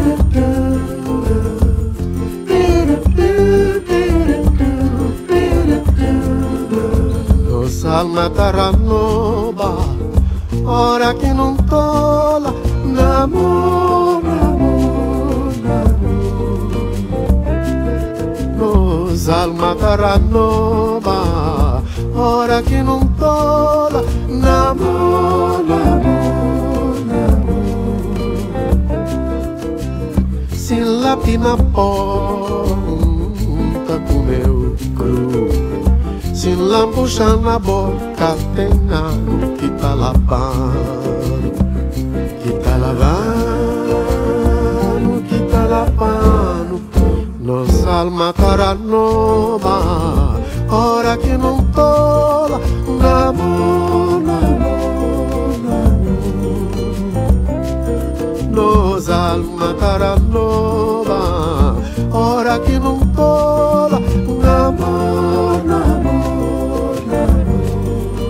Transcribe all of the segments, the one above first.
Nos alma taranoba, ora que não tola, namor, namor, namor. Nos alma taranoba, ora que não tola, namor, namor, namor. Se lapina ponta com meu cru, se lambucha na boca tem água que tá lavando, que tá lavando, que tá lavando. Nos alma taranoba, ora que não tola, namor, namor, namor. Nos alma taranoba, ora que não tola, namor, namor, namor.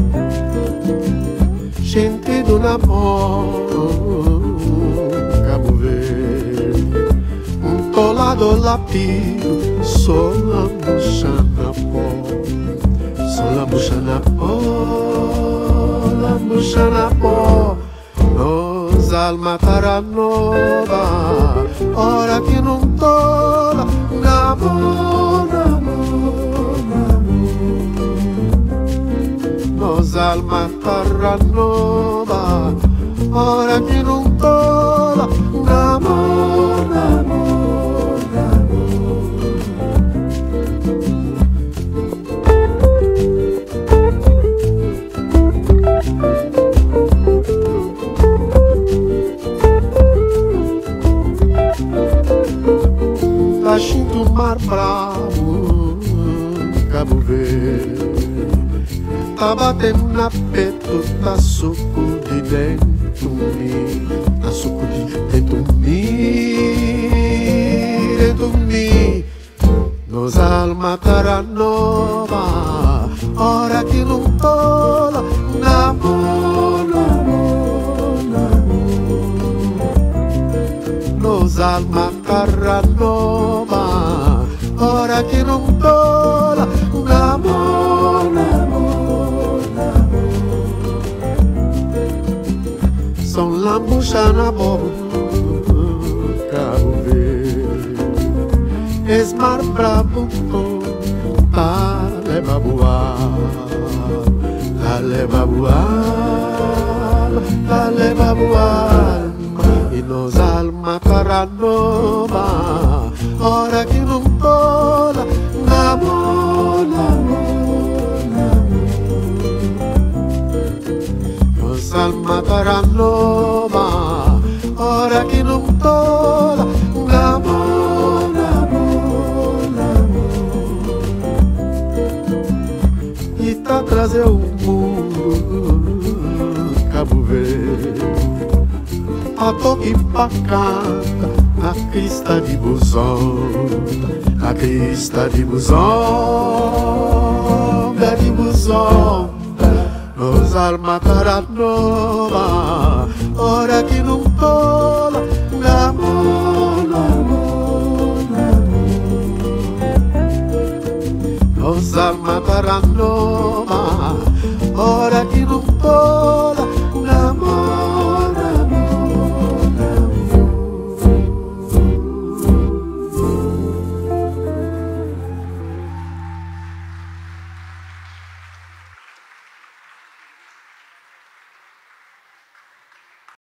Gente do namoro, Cabo Verde, tolado lapido, solambucha na pó, solambucha na pó, lambucha na pó. Nos alma taranoba, ora que não tola, namor, namor, namor. Nos alma taranoba, ora que não tola, namor, namor, namor. Baixinho do mar bravo, Cabo Verde, tá batendo na peito, tá suco de dentro mim, tá suco de dentro mim, dentro mim. Nos alma taranova, ora que não tola, namor, namor, namor. Nos alma taranova, ora que não tola, namor, namor, namor. São lambucha na boca, Cabo Verde, esmar bravo, tá leva voar, tá leva voar, tá leva voar. E nos alma taranova, ora que não tola, namor, namor, namor. Nos alma taranova, ora que não tola, namor, namor, namor. E tá trazer o mundo, Cabo Verde, a toque e pacata, a crista de buzonga, a crista de buzonga, de buzonga. Nos alma taranova, ora que não tola, namor, namor, namor. Nos alma taranova,